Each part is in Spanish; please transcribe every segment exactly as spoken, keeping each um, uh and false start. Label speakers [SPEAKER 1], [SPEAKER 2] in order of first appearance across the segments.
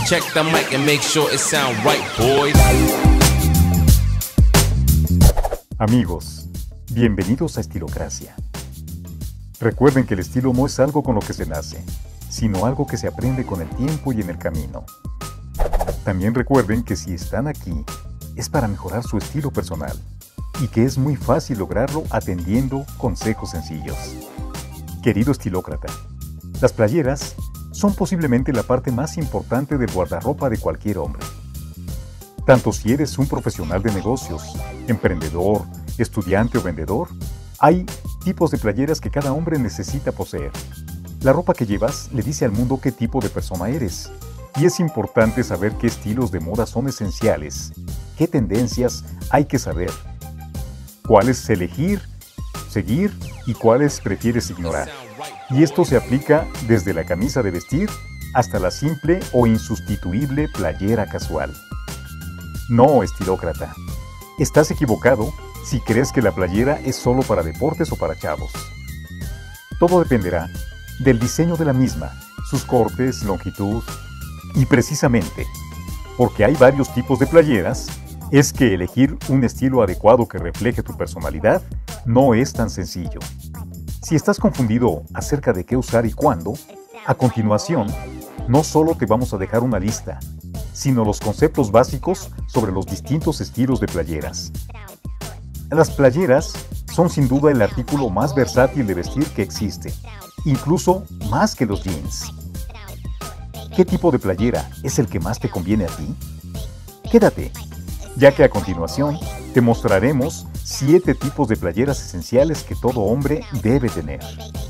[SPEAKER 1] Check the mic and make sure it sound right, boys.
[SPEAKER 2] Amigos, bienvenidos a Estilocracia. Recuerden que el estilo no es algo con lo que se nace, sino algo que se aprende con el tiempo y en el camino. También recuerden que si están aquí, es para mejorar su estilo personal y que es muy fácil lograrlo atendiendo consejos sencillos. Querido estilócrata, las playeras son posiblemente la parte más importante del guardarropa de cualquier hombre. Tanto si eres un profesional de negocios, emprendedor, estudiante o vendedor, hay tipos de playeras que cada hombre necesita poseer. La ropa que llevas le dice al mundo qué tipo de persona eres, y es importante saber qué estilos de moda son esenciales, qué tendencias hay que saber, cuáles elegir, seguir y cuáles prefieres ignorar. Y esto se aplica desde la camisa de vestir hasta la simple o insustituible playera casual. No, estilócrata, estás equivocado si crees que la playera es solo para deportes o para chavos. Todo dependerá del diseño de la misma, sus cortes, longitud, y precisamente porque hay varios tipos de playeras, es que elegir un estilo adecuado que refleje tu personalidad no es tan sencillo. Si estás confundido acerca de qué usar y cuándo, a continuación, no solo te vamos a dejar una lista, sino los conceptos básicos sobre los distintos estilos de playeras. Las playeras son sin duda el artículo más versátil de vestir que existe, incluso más que los jeans. ¿Qué tipo de playera es el que más te conviene a ti? Quédate, ya que a continuación te mostraremos siete tipos de playeras esenciales que todo hombre debe tener.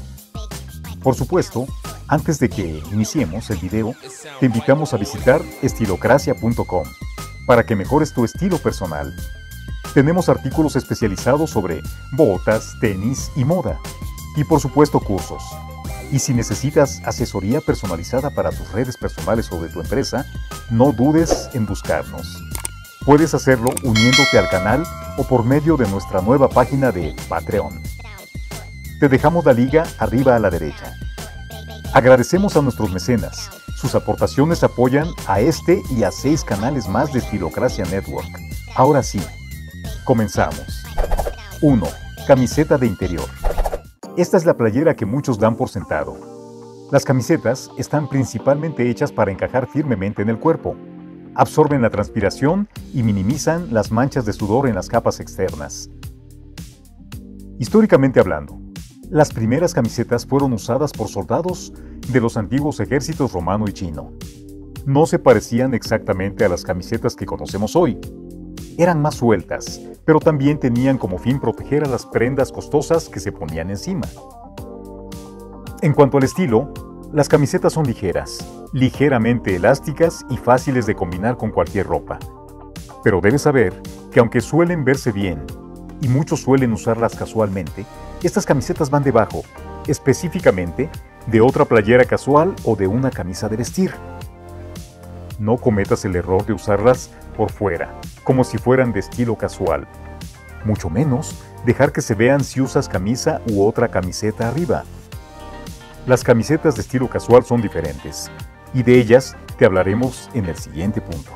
[SPEAKER 2] Por supuesto, antes de que iniciemos el video, te invitamos a visitar estilocracia punto com para que mejores tu estilo personal. Tenemos artículos especializados sobre botas, tenis y moda, y por supuesto cursos. Y si necesitas asesoría personalizada para tus redes personales o de tu empresa, no dudes en buscarnos. Puedes hacerlo uniéndote al canal o por medio de nuestra nueva página de Patreon. Te dejamos la liga arriba a la derecha. Agradecemos a nuestros mecenas. Sus aportaciones apoyan a este y a seis canales más de Estilocracia Network. Ahora sí, comenzamos. uno. Camiseta de interior. Esta es la playera que muchos dan por sentado. Las camisetas están principalmente hechas para encajar firmemente en el cuerpo. Absorben la transpiración y minimizan las manchas de sudor en las capas externas. Históricamente hablando, las primeras camisetas fueron usadas por soldados de los antiguos ejércitos romano y chino. No se parecían exactamente a las camisetas que conocemos hoy. Eran más sueltas, pero también tenían como fin proteger a las prendas costosas que se ponían encima. En cuanto al estilo, las camisetas son ligeras, ligeramente elásticas y fáciles de combinar con cualquier ropa. Pero debes saber que aunque suelen verse bien, y muchos suelen usarlas casualmente, estas camisetas van debajo, específicamente, de otra playera casual o de una camisa de vestir. No cometas el error de usarlas por fuera, como si fueran de estilo casual. Mucho menos dejar que se vean si usas camisa u otra camiseta arriba. Las camisetas de estilo casual son diferentes, y de ellas te hablaremos en el siguiente punto.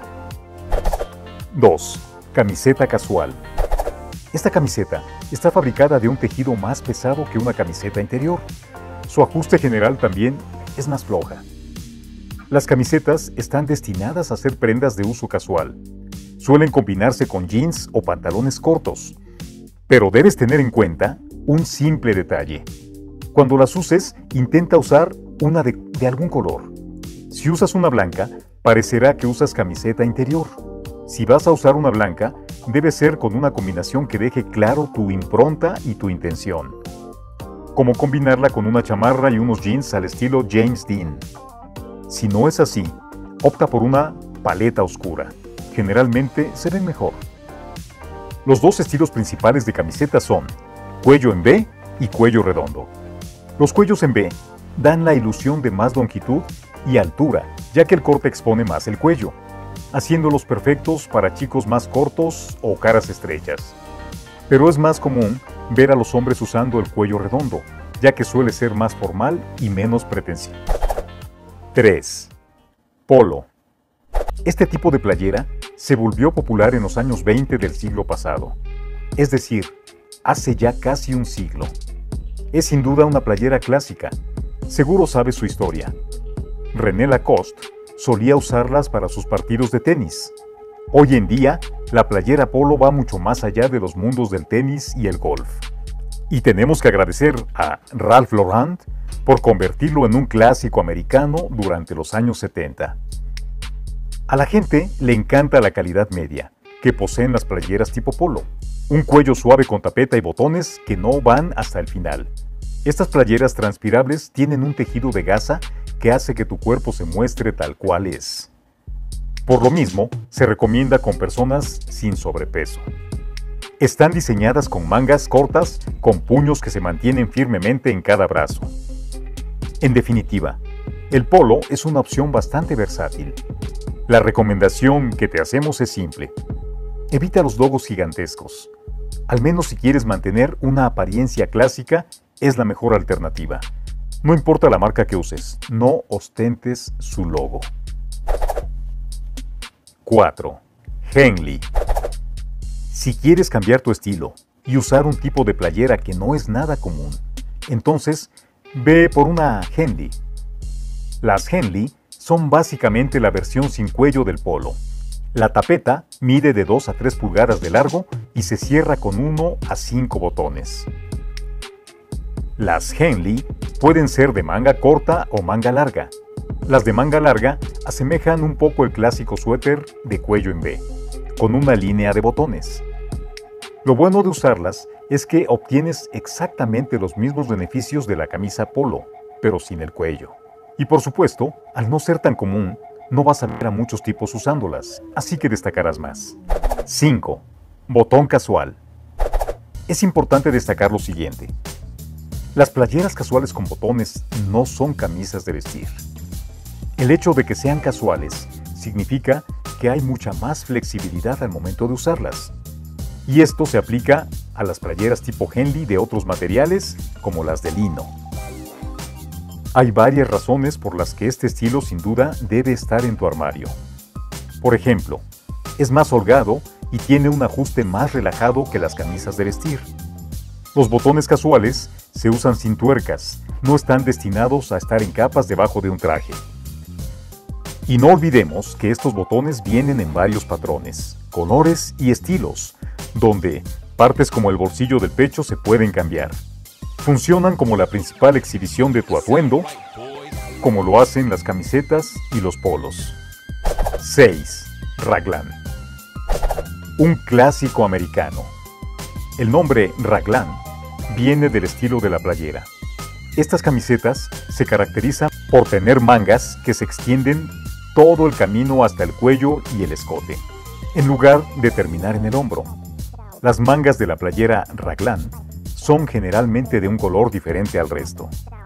[SPEAKER 2] dos. Camiseta casual. Esta camiseta está fabricada de un tejido más pesado que una camiseta interior. Su ajuste general también es más floja. Las camisetas están destinadas a ser prendas de uso casual. Suelen combinarse con jeans o pantalones cortos. Pero debes tener en cuenta un simple detalle. Cuando las uses, intenta usar una de, de algún color. Si usas una blanca, parecerá que usas camiseta interior. Si vas a usar una blanca, debe ser con una combinación que deje claro tu impronta y tu intención. Como combinarla con una chamarra y unos jeans al estilo James Dean. Si no es así, opta por una paleta oscura. Generalmente se ven mejor. Los dos estilos principales de camiseta son cuello en V y cuello redondo. Los cuellos en V dan la ilusión de más longitud y altura, ya que el corte expone más el cuello, haciéndolos perfectos para chicos más cortos o caras estrechas. Pero es más común ver a los hombres usando el cuello redondo, ya que suele ser más formal y menos pretencioso. tres. Polo. Este tipo de playera se volvió popular en los años veinte del siglo pasado, es decir, hace ya casi un siglo. Es sin duda una playera clásica, seguro sabes su historia. René Lacoste solía usarlas para sus partidos de tenis. Hoy en día, la playera polo va mucho más allá de los mundos del tenis y el golf. Y tenemos que agradecer a Ralph Lauren por convertirlo en un clásico americano durante los años setenta. A la gente le encanta la calidad media que poseen las playeras tipo polo. Un cuello suave con tapeta y botones que no van hasta el final. Estas playeras transpirables tienen un tejido de gasa que hace que tu cuerpo se muestre tal cual es. Por lo mismo, se recomienda con personas sin sobrepeso. Están diseñadas con mangas cortas con puños que se mantienen firmemente en cada brazo. En definitiva, el polo es una opción bastante versátil. La recomendación que te hacemos es simple. Evita los logos gigantescos. Al menos si quieres mantener una apariencia clásica, es la mejor alternativa. No importa la marca que uses, no ostentes su logo. cuatro. Henley. Si quieres cambiar tu estilo y usar un tipo de playera que no es nada común, entonces ve por una Henley. Las Henley son básicamente la versión sin cuello del polo. La tapeta mide de dos a tres pulgadas de largo y se cierra con uno a cinco botones. Las Henley pueden ser de manga corta o manga larga. Las de manga larga asemejan un poco el clásico suéter de cuello en V, con una línea de botones. Lo bueno de usarlas es que obtienes exactamente los mismos beneficios de la camisa polo, pero sin el cuello. Y por supuesto, al no ser tan común, no vas a ver a muchos tipos usándolas, así que destacarás más. cinco. Botón casual. Es importante destacar lo siguiente. Las playeras casuales con botones no son camisas de vestir. El hecho de que sean casuales significa que hay mucha más flexibilidad al momento de usarlas. Y esto se aplica a las playeras tipo Henley de otros materiales, como las de lino. Hay varias razones por las que este estilo sin duda debe estar en tu armario. Por ejemplo, es más holgado y tiene un ajuste más relajado que las camisas de vestir. Los botones casuales se usan sin tuercas, no están destinados a estar en capas debajo de un traje. Y no olvidemos que estos botones vienen en varios patrones, colores y estilos, donde partes como el bolsillo del pecho se pueden cambiar. Funcionan como la principal exhibición de tu atuendo, como lo hacen las camisetas y los polos. seis. Raglan. Un clásico americano. El nombre Raglan viene del estilo de la playera. Estas camisetas se caracterizan por tener mangas que se extienden todo el camino hasta el cuello y el escote, en lugar de terminar en el hombro. Las mangas de la playera Raglan son generalmente de un color diferente al resto.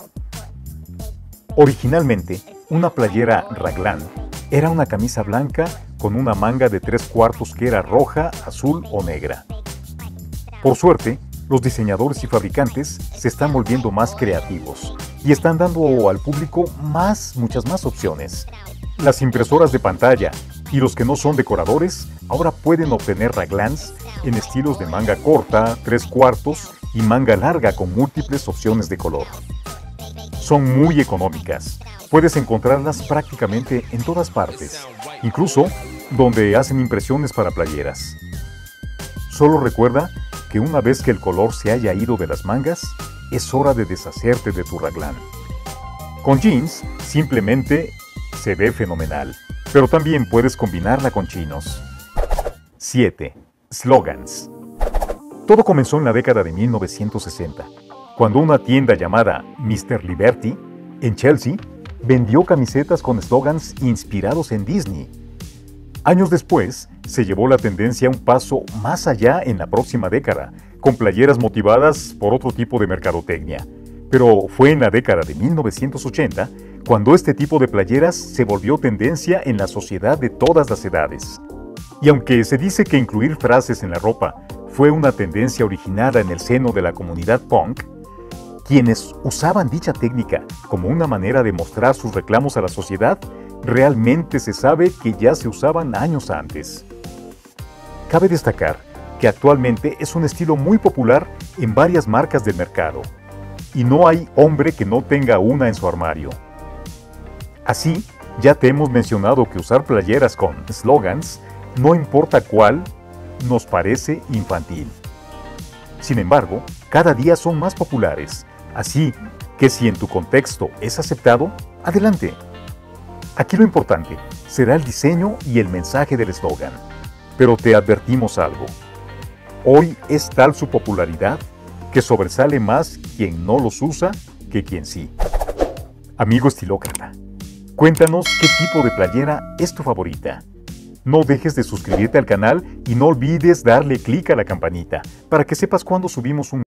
[SPEAKER 2] Originalmente, una playera Raglan era una camisa blanca con una manga de tres cuartos que era roja, azul o negra. Por suerte, los diseñadores y fabricantes se están volviendo más creativos y están dando al público más, muchas más opciones. Las impresoras de pantalla y los que no son decoradores ahora pueden obtener Raglans en estilos de manga corta, tres cuartos y manga larga con múltiples opciones de color. Son muy económicas, puedes encontrarlas prácticamente en todas partes, incluso donde hacen impresiones para playeras. Solo recuerda que una vez que el color se haya ido de las mangas, es hora de deshacerte de tu Raglan. Con jeans, simplemente se ve fenomenal, pero también puedes combinarla con chinos. siete. Slogans. Todo comenzó en la década de mil novecientos sesenta, cuando una tienda llamada mister Liberty, en Chelsea, vendió camisetas con eslogans inspirados en Disney. Años después, se llevó la tendencia un paso más allá en la próxima década, con playeras motivadas por otro tipo de mercadotecnia. Pero fue en la década de mil novecientos ochenta cuando este tipo de playeras se volvió tendencia en la sociedad de todas las edades. Y aunque se dice que incluir frases en la ropa fue una tendencia originada en el seno de la comunidad punk, quienes usaban dicha técnica como una manera de mostrar sus reclamos a la sociedad realmente se sabe que ya se usaban años antes. Cabe destacar que actualmente es un estilo muy popular en varias marcas del mercado, y no hay hombre que no tenga una en su armario. Así, ya te hemos mencionado que usar playeras con slogans, no importa cuál, nos parece infantil. Sin embargo, cada día son más populares, así que si en tu contexto es aceptado, adelante. Aquí lo importante será el diseño y el mensaje del eslogan. Pero te advertimos algo. Hoy es tal su popularidad que sobresale más quien no los usa que quien sí. Amigo estilócrata, cuéntanos qué tipo de playera es tu favorita. No dejes de suscribirte al canal y no olvides darle clic a la campanita para que sepas cuando subimos un